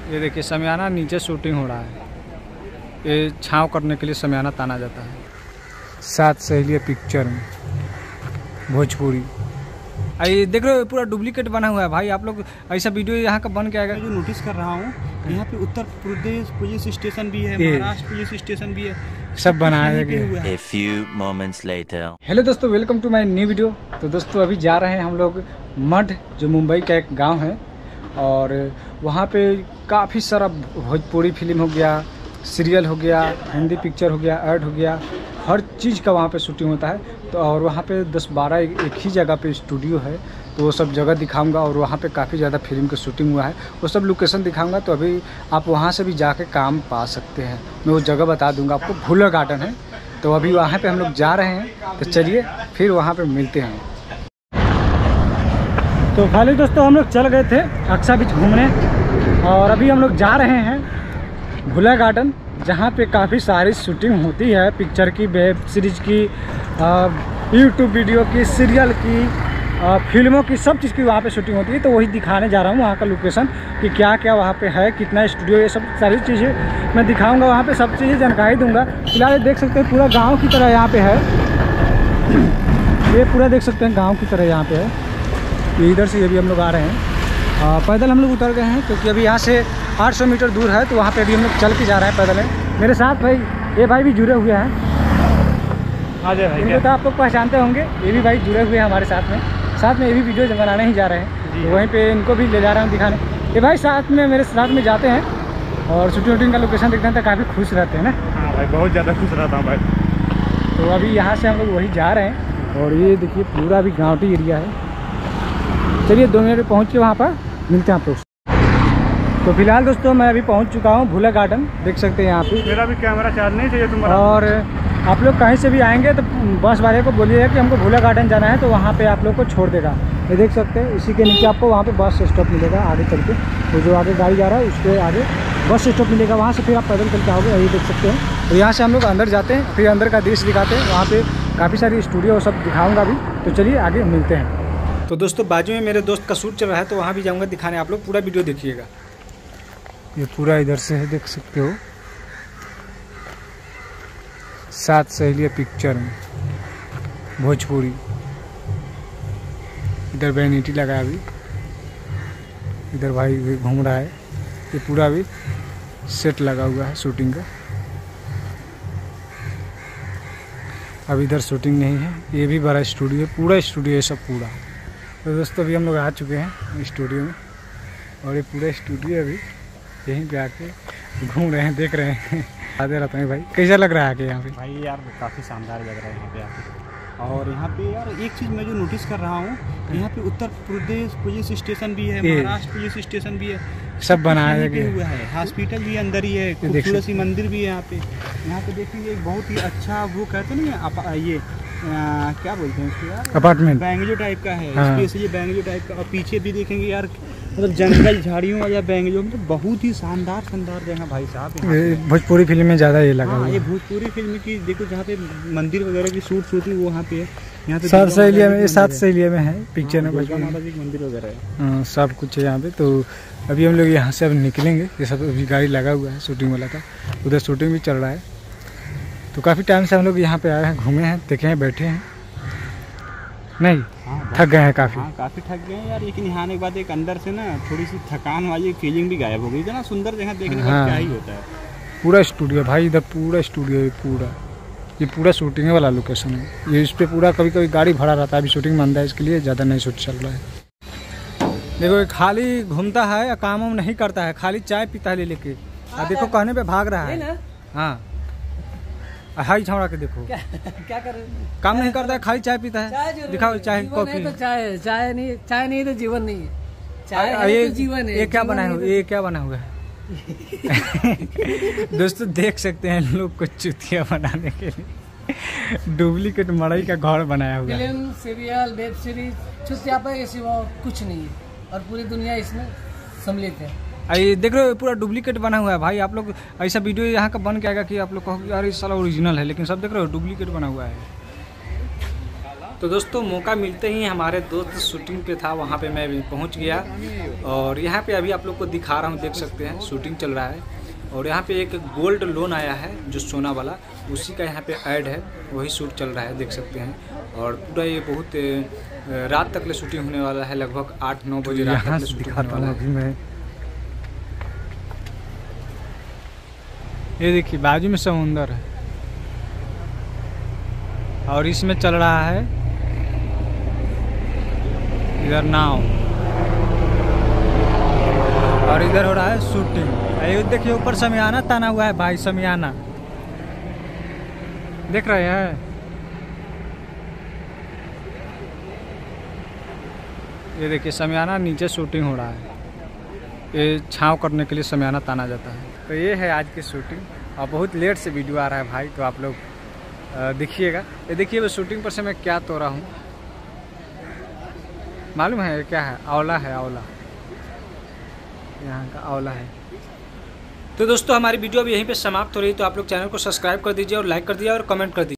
ये देखिए शमियाना नीचे शूटिंग हो रहा है। ये छांव करने के लिए शमियाना ताना जाता है। सात सहेलियाँ पिक्चर में भोजपुरी। ये देख रहे हो पूरा डुप्लीकेट बना हुआ है भाई। आप लोग ऐसा वीडियो यहाँ का बन के आएगा। जो नोटिस कर रहा हूँ यहाँ पे उत्तर प्रदेश पुलिस स्टेशन भी है, महाराष्ट्र पुलिस स्टेशन भी है, सब बनाया गया। A few moments later. Hello दोस्तों, welcome to my new video. तो दोस्तों अभी जा रहे हैं हम लोग मठ, जो मुंबई का एक गांव है, और वहाँ पे काफ़ी सारा भोजपुरी फिल्म हो गया, सीरियल हो गया, हिंदी पिक्चर हो गया, ऐड हो गया, हर चीज़ का वहाँ पे शूटिंग होता है। तो और वहाँ पे 10-12 एक ही जगह पे स्टूडियो है, तो वो सब जगह दिखाऊंगा। और वहाँ पे काफ़ी ज़्यादा फिल्म की शूटिंग हुआ है, वो सब लोकेशन दिखाऊंगा। तो अभी आप वहाँ से भी जाके काम पा सकते हैं। मैं वो जगह बता दूंगा आपको, भूला गार्डन है। तो अभी वहाँ पे हम लोग जा रहे हैं, तो चलिए फिर वहाँ पे मिलते हैं। तो फाइनली दोस्तों हम लोग चल गए थे अक्सा बीच घूमने, और अभी हम लोग जा रहे हैं भूला गार्डन, जहाँ पे काफ़ी सारी शूटिंग होती है, पिक्चर की, वेब सीरीज़ की, यूट्यूब वीडियो की, सीरियल की, फिल्मों की, सब चीज़ की वहाँ पे शूटिंग होती है। तो वही दिखाने जा रहा हूँ वहाँ का लोकेशन, कि क्या क्या वहाँ पे है, कितना स्टूडियो, ये सब सारी चीज़ें मैं दिखाऊंगा। वहाँ पे सब चीज़ें जानकारी दूंगा। फिलहाल देख सकते हैं पूरा गाँव की तरह यहाँ पे है, ये पूरा देख सकते हैं गाँव की तरह यहाँ पे है। ये इधर से ये भी हम लोग आ रहे हैं, पैदल हम लोग उतर गए हैं, क्योंकि अभी यहाँ से 800 मीटर दूर है। तो वहाँ पे अभी हम लोग चल के जा रहे हैं पैदल है। मेरे साथ भाई ये भाई भी जुड़े हुए हैं, आ जाए भाई। इनको तो आप लोग पहचानते होंगे, ये भी भाई जुड़े हुए हैं हमारे साथ में ये भी वीडियो बनाने ही जा रहे हैं। तो वहीं पे इनको भी ले जा रहा हूँ दिखाने। ये भाई साथ में मेरे साथ में जाते हैं और शूटिंग का लोकेशन देखते हैं, तो काफ़ी खुश रहते हैं ना। हाँ भाई, बहुत ज़्यादा खुश रहता हूँ भाई। तो अभी यहाँ से हम लोग वही जा रहे हैं, और ये देखिए पूरा अभी गाँवटी एरिया है। चलिए 2 मिनट पहुँच के वहाँ पर मिलते हैं आप लोग। तो फिलहाल दोस्तों मैं अभी पहुंच चुका हूं भूला गार्डन, देख सकते हैं यहाँ पे। मेरा भी कैमरा चार्ज नहीं चाहिए तुम्हारा। और आप लोग कहीं से भी आएंगे तो बस वाले को बोलिएगा कि हमको भूला गार्डन जाना है, तो वहाँ पे आप लोग को छोड़ देगा। ये देख सकते हैं, इसी के नीचे आपको वहाँ पे बस स्टॉप मिलेगा आगे चल के। वो जो आगे गाड़ी जा रहा है उसके आगे बस स्टॉप मिलेगा, वहाँ से फिर आप पैदल चल के आओगे। ये देख सकते हैं। तो यहाँ से हम लोग अंदर जाते हैं, फिर अंदर का दृश्य दिखाते हैं। वहाँ पर काफ़ी सारी स्टूडियो सब दिखाऊँगा अभी। तो चलिए आगे मिलते हैं। तो दोस्तों बाजू में मेरे दोस्त का शूट चल रहा है, तो वहाँ भी जाऊँगा दिखाने। आप लोग पूरा वीडियो देखिएगा। ये पूरा इधर से है, देख सकते हो, सात सहेलियाँ पिक्चर में भोजपुरी। इधर बैनिटी लगा है अभी, इधर भाई भी घूम रहा है। ये पूरा भी सेट लगा हुआ है शूटिंग का। अब इधर शूटिंग नहीं है, ये भी बड़ा स्टूडियो, पूरा स्टूडियो है सब पूरा। तो दोस्तों अभी हम लोग आ चुके हैं स्टूडियो में, और ये पूरा स्टूडियो अभी यहीं पे आके घूम रहे हैं, देख रहे हैं। आते रहता है भाई। कैसा लग रहा है आके यहाँ पे? भाई यार काफ़ी शानदार लग रहा है यहाँ पे आके। और यहाँ पे यार एक चीज़ मैं जो नोटिस कर रहा हूँ, यहाँ पे उत्तर प्रदेश पुलिस स्टेशन भी है, महाराष्ट्र पुलिस स्टेशन भी है, सब बनाया गया हुआ है। हॉस्पिटल भी अंदर ही है, खूबसूरत सी मंदिर भी है यहाँ पे। यहाँ पे देखिए एक बहुत ही अच्छा, वो कहते नहीं ये क्या बोलते हैं उसको यार, अपार्टमेंट बैंगलो टाइप का है। हाँ। स्पेस ये बैंगलो टाइप का। और पीछे भी देखेंगे यार, मतलब जंगल झाड़ियों वाला बैंगलो, मतलब बहुत ही शानदार जगह भाई साहब। भोजपुरी फिल्म में ज़्यादा ये लगा हुआ है। ये भोजपुरी फिल्म की देखो, जहाँ पे मंदिर वगैरह की शूट होती है वो वहाँ पे है। यहाँ पे सात सहेलिया में, 7 सहेलिया में है पिक्चर में, माता जी मंदिर वगैरह है। सब कुछ है यहाँ पे। तो अभी हम लोग यहाँ से अब निकलेंगे। ये सब अभी गाड़ी लगा हुआ है शूटिंग वाला का, उधर शूटिंग भी चल रहा है। तो काफ़ी टाइम से हम लोग यहाँ पे आए हैं, घूमे हैं, देखे हैं, बैठे हैं। नहीं थक गए हैं काफ़ी। हाँ काफ़ी थक गए हैं यार, लेकिन यहाँ आने के बाद एक अंदर से ना थोड़ी सी थकान वाली फीलिंग भी गायब हो गई। इतना सुंदर जगह देखने के बाद क्या ही होता है। पूरा स्टूडियो भाई, इधर पूरा स्टूडियो है पूरा। ये पूरा शूटिंग वाला लोकेशन है। ये इस पर पूरा कभी कभी गाड़ी भरा रहता है। अभी शूटिंग बंद है, इसके लिए ज़्यादा नहीं शूट चल रहा है। देखो ये खाली घूमता है, काम वाम नहीं करता है, खाली चाय पीता है ले लेके। देखो कहने पे भाग रहा है। हाँ हाई छावड़ा के देखो क्या कर रहे हैं? काम नहीं करता है, खाली चाय पीता है। दिखाओ चाय कॉफी। तो चाय नहीं तो जीवन नहीं है। चाय ये तो जीवन है। ये क्या बना है? ये क्या बना हुआ है? दोस्तों देख सकते हैं लोग को चुतिया बनाने के लिए डुप्लीकेट मड़ई का घर बनाया हुआ है। फिल्म, सीरियल, वेब सीरीज, चुतिया के सिवा कुछ नहीं है, और पूरी दुनिया इसमें सम्मिलित है। ये देख रहे हो पूरा डुप्लीकेट बना हुआ है भाई। आप लोग ऐसा वीडियो यहाँ का बन के आएगा कि आप लोग कहो यार इस साला ओरिजिनल है, लेकिन सब देख रहे हो डुप्लीकेट बना हुआ है। तो दोस्तों मौका मिलते ही हमारे दोस्त शूटिंग पे था, वहाँ पे मैं भी पहुँच गया और यहाँ पे अभी आप लोग को दिखा रहा हूँ, देख सकते हैं शूटिंग चल रहा है। और यहाँ पे एक गोल्ड लोन आया है जो सोना वाला, उसी का यहाँ पे ऐड है, वही शूट चल रहा है, देख सकते हैं। और पूरा ये बहुत रात तक ले शूटिंग होने वाला है, लगभग 8-9 बजे रात तक ले शूटिंग होने वाला है। मैं ये देखिए बाजू में समुंदर है और इसमें चल रहा है इधर नाव और इधर हो रहा है शूटिंग। ये देखिए ऊपर समियाना ताना हुआ है भाई, समियाना देख रहे हैं। ये देखिए समियाना, नीचे शूटिंग हो रहा है, ये छांव करने के लिए समियाना ताना जाता है। तो ये है आज की शूटिंग और बहुत लेट से वीडियो आ रहा है भाई, तो आप लोग देखिएगा। ये देखिए वो शूटिंग पर से मैं क्या तोड़ा हूँ, मालूम है क्या है? आंवला है, आंवला, यहाँ का आंवला है। तो दोस्तों हमारी वीडियो अब यहीं पे समाप्त हो रही है, तो आप लोग चैनल को सब्सक्राइब कर दीजिए और लाइक कर दीजिए और कमेंट कर दीजिए।